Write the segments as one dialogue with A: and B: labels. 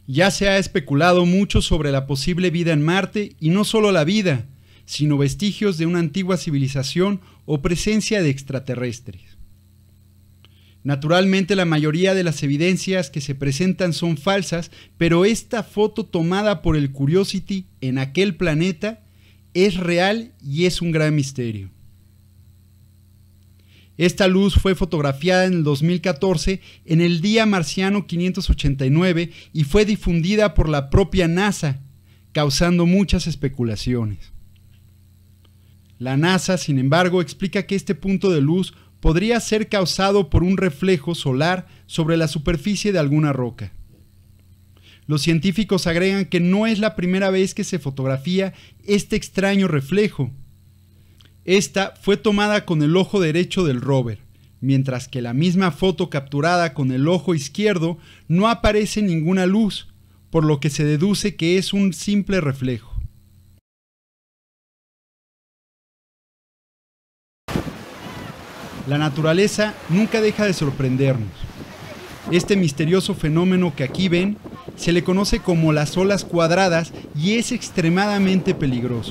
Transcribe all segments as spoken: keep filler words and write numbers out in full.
A: Ya se ha especulado mucho sobre la posible vida en Marte, y no solo la vida, sino vestigios de una antigua civilización o presencia de extraterrestres. Naturalmente, la mayoría de las evidencias que se presentan son falsas, pero esta foto tomada por el Curiosity en aquel planeta es real y es un gran misterio. Esta luz fue fotografiada en el dos mil catorce en el día marciano quinientos ochenta y nueve y fue difundida por la propia NASA, causando muchas especulaciones. La NASA, sin embargo, explica que este punto de luz podría ser causado por un reflejo solar sobre la superficie de alguna roca. Los científicos agregan que no es la primera vez que se fotografía este extraño reflejo. Esta fue tomada con el ojo derecho del rover, mientras que la misma foto capturada con el ojo izquierdo no aparece ninguna luz, por lo que se deduce que es un simple reflejo. La naturaleza nunca deja de sorprendernos. Este misterioso fenómeno que aquí ven se le conoce como las olas cuadradas y es extremadamente peligroso.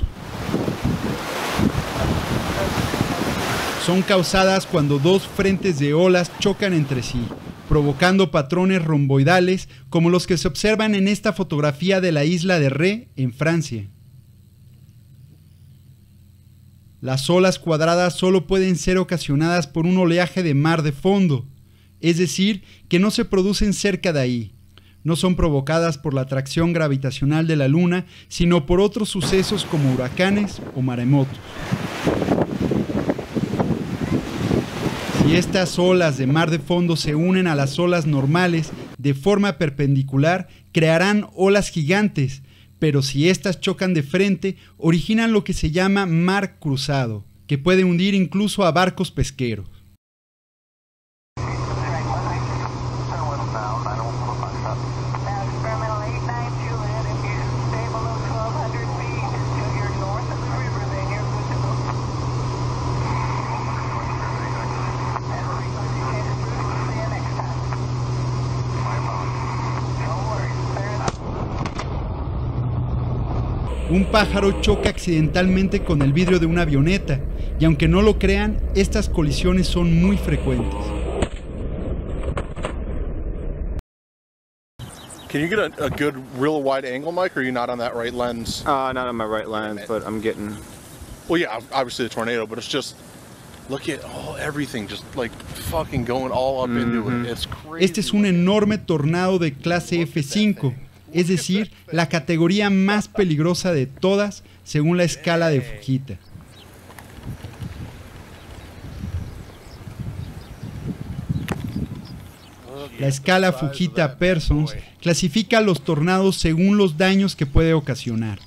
A: Son causadas cuando dos frentes de olas chocan entre sí, provocando patrones romboidales como los que se observan en esta fotografía de la isla de Ré, en Francia. Las olas cuadradas solo pueden ser ocasionadas por un oleaje de mar de fondo, es decir, que no se producen cerca de ahí. No son provocadas por la atracción gravitacional de la Luna, sino por otros sucesos como huracanes o maremotos. Si estas olas de mar de fondo se unen a las olas normales de forma perpendicular, crearán olas gigantes, pero si estas chocan de frente, originan lo que se llama mar cruzado, que puede hundir incluso a barcos pesqueros. Un pájaro choca accidentalmente con el vidrio de una avioneta, y aunque no lo crean, estas colisiones son muy frecuentes.
B: Can you get a, a good, real wide angle, Mike, or are you not on that right lens?
C: Uh, not on my right lens, but I'm getting...
B: Well, yeah, obviously the tornado, but it's just, look at all, everything just like fucking going all up into it. It's crazy.
A: Este es un enorme tornado de clase F cinco. Es decir, la categoría más peligrosa de todas según la escala de Fujita. La escala Fujita-Parsons clasifica los tornados según los daños que puede ocasionar.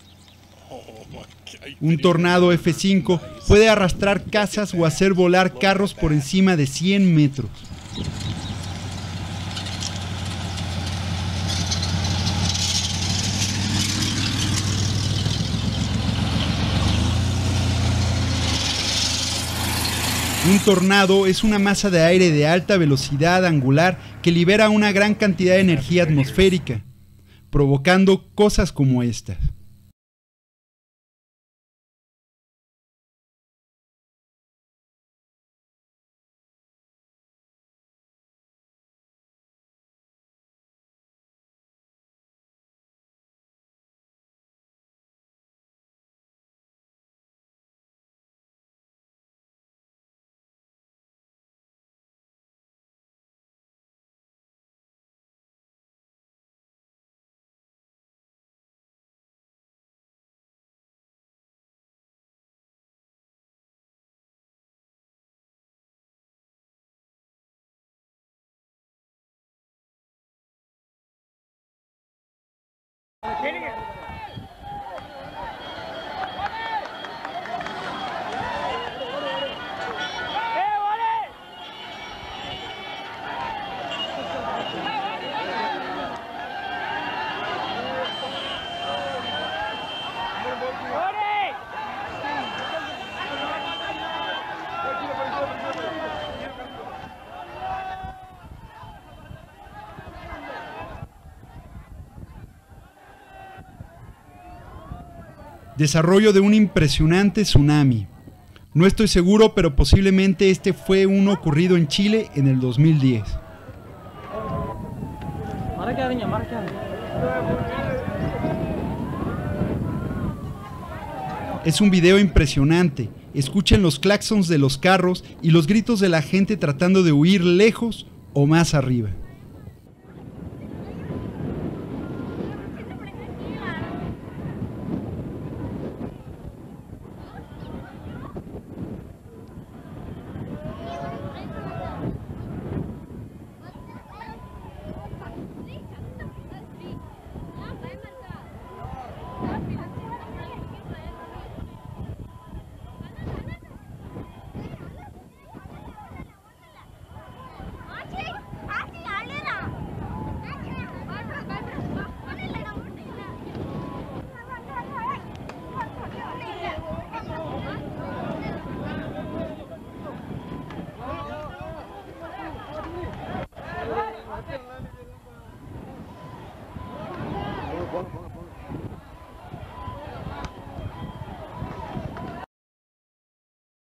A: Un tornado F cinco puede arrastrar casas o hacer volar carros por encima de cien metros. Un tornado es una masa de aire de alta velocidad angular que libera una gran cantidad de energía atmosférica, provocando cosas como estas. Desarrollo de un impresionante tsunami. No estoy seguro, pero posiblemente este fue uno ocurrido en Chile en el dos mil diez. Es un video impresionante. Escuchen los claxons de los carros y los gritos de la gente tratando de huir lejos o más arriba.